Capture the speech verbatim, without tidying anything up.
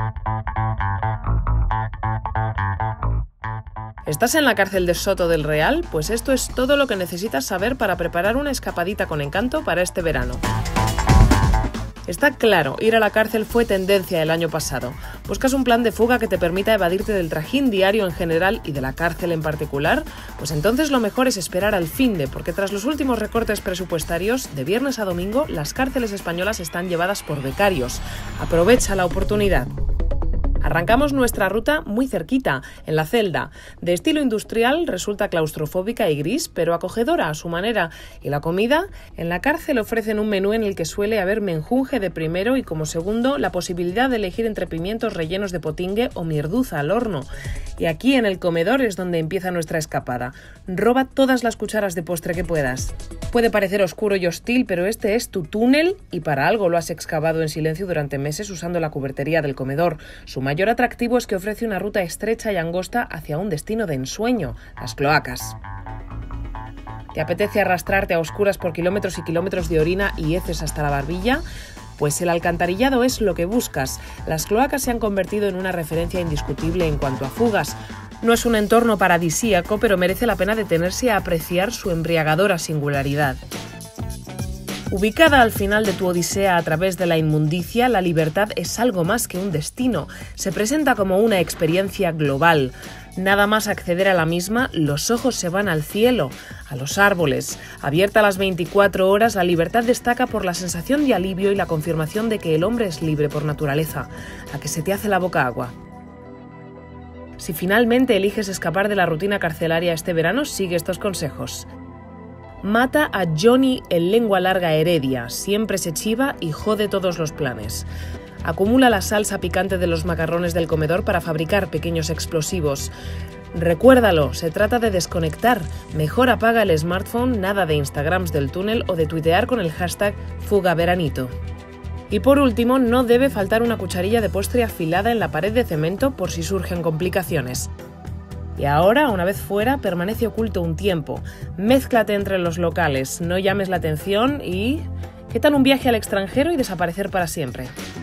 ¿Estás en la cárcel de Soto del Real? Pues esto es todo lo que necesitas saber para preparar una escapadita con encanto para este verano. Está claro, ir a la cárcel fue tendencia el año pasado. ¿Buscas un plan de fuga que te permita evadirte del trajín diario en general y de la cárcel en particular? Pues entonces lo mejor es esperar al finde, porque tras los últimos recortes presupuestarios, de viernes a domingo, las cárceles españolas están llevadas por becarios. Aprovecha la oportunidad. Arrancamos nuestra ruta muy cerquita, en la celda. De estilo industrial, resulta claustrofóbica y gris, pero acogedora a su manera. Y la comida, en la cárcel ofrecen un menú en el que suele haber menjunje de primero y como segundo la posibilidad de elegir entre pimientos rellenos de potingue o mierduza al horno. Y aquí en el comedor es donde empieza nuestra escapada. Roba todas las cucharas de postre que puedas. Puede parecer oscuro y hostil, pero este es tu túnel y para algo lo has excavado en silencio durante meses usando la cubertería del comedor. Su mayor atractivo es que ofrece una ruta estrecha y angosta hacia un destino de ensueño, las cloacas. ¿Te apetece arrastrarte a oscuras por kilómetros y kilómetros de orina y heces hasta la barbilla? Pues el alcantarillado es lo que buscas. Las cloacas se han convertido en una referencia indiscutible en cuanto a fugas. No es un entorno paradisíaco, pero merece la pena detenerse a apreciar su embriagadora singularidad. Ubicada al final de tu odisea a través de la inmundicia, la libertad es algo más que un destino. Se presenta como una experiencia global. Nada más acceder a la misma, los ojos se van al cielo, a los árboles. Abierta a las veinticuatro horas, la libertad destaca por la sensación de alivio y la confirmación de que el hombre es libre por naturaleza, a que se te hace la boca agua. Si finalmente eliges escapar de la rutina carcelaria este verano, sigue estos consejos. Mata a Johnny el lengua larga Heredia, siempre se chiva y jode todos los planes. Acumula la salsa picante de los macarrones del comedor para fabricar pequeños explosivos. Recuérdalo, se trata de desconectar. Mejor apaga el smartphone, nada de Instagrams del túnel o de tuitear con el hashtag fugaveranito. Y por último, no debe faltar una cucharilla de postre afilada en la pared de cemento por si surgen complicaciones. Y ahora, una vez fuera, permanece oculto un tiempo. Mézclate entre los locales, no llames la atención y... ¿qué tal un viaje al extranjero y desaparecer para siempre?